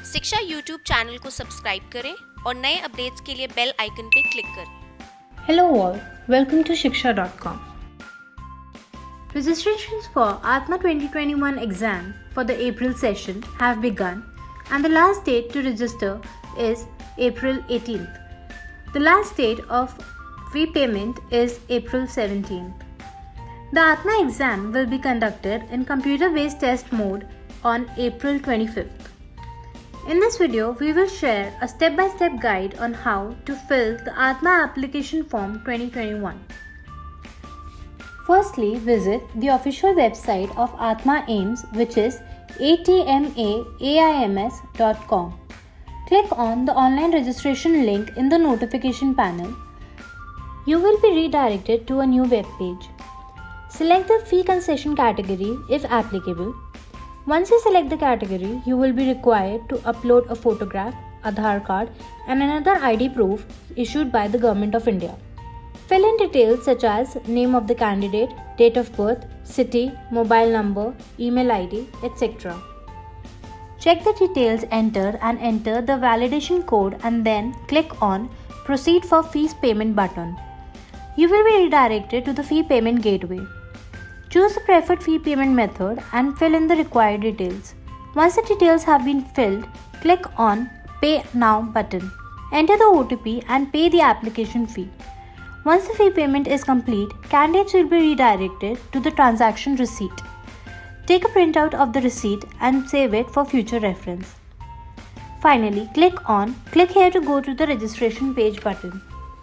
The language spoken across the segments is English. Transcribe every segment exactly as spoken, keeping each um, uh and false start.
शिक्षा YouTube channel को subscribe करें और नए अपडेट्स के लिए बेल आइकन पर क्लिक करें। Hello all, welcome to shiksha dot com. Registrations for Atma twenty twenty-one exam for the April session have begun and the last date to register is April eighteenth. The last date of fee payment is April seventeenth. The Atma exam will be conducted in computer-based test mode on April twenty-fifth. In this video, we will share a step-by-step guide on how to fill the Atma application form twenty twenty-one. Firstly, visit the official website of Atma AIIMS, which is atma-aims dot com. Click on the online registration link in the notification panel. You will be redirected to a new web page. Select the fee concession category if applicable. Once you select the category, you will be required to upload a photograph, Aadhaar card and another I D proof issued by the Government of India. Fill in details such as name of the candidate, date of birth, city, mobile number, email I D, et cetera. Check the details entered and enter the validation code and then click on Proceed for Fees Payment button. You will be redirected to the fee payment gateway. Choose the preferred fee payment method and fill in the required details. Once the details have been filled, click on Pay Now button. Enter the O T P and pay the application fee. Once the fee payment is complete, candidates will be redirected to the transaction receipt. Take a printout of the receipt and save it for future reference. Finally, click on Click here to go to the registration page button.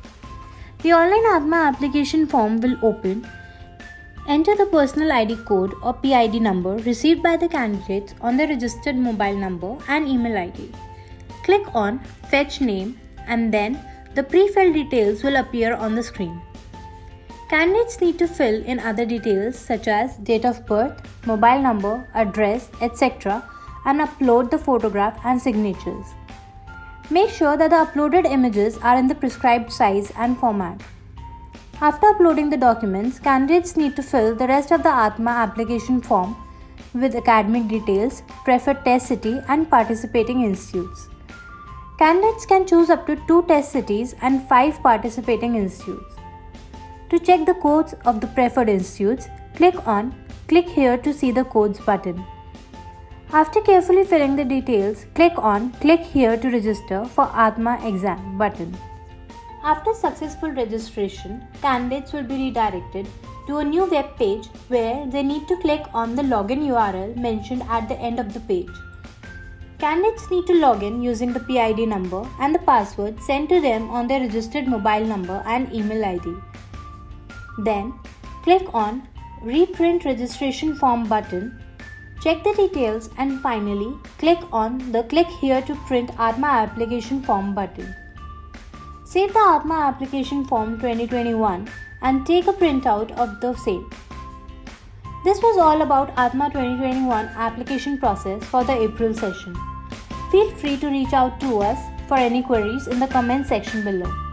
The online Atma application form will open. Enter the personal I D code or P I D number received by the candidates on the registered mobile number and email I D. Click on Fetch Name and then the pre-filled details will appear on the screen. Candidates need to fill in other details such as date of birth, mobile number, address, et cetera and upload the photograph and signatures. Make sure that the uploaded images are in the prescribed size and format. After uploading the documents, candidates need to fill the rest of the Atma application form with academic details, preferred test city and participating institutes. Candidates can choose up to two test cities and five participating institutes. To check the codes of the preferred institutes, click on Click here to see the codes button. After carefully filling the details, click on Click here to register for Atma exam button. After successful registration, candidates will be redirected to a new web page where they need to click on the login U R L mentioned at the end of the page. Candidates need to log in using the P I D number and the password sent to them on their registered mobile number and email I D. Then, click on Reprint Registration Form button, check the details and finally click on the Click here to print Atma application form button. Save the Atma application form twenty twenty-one and take a printout of the same. This was all about Atma twenty twenty-one application process for the April session. Feel free to reach out to us for any queries in the comment section below.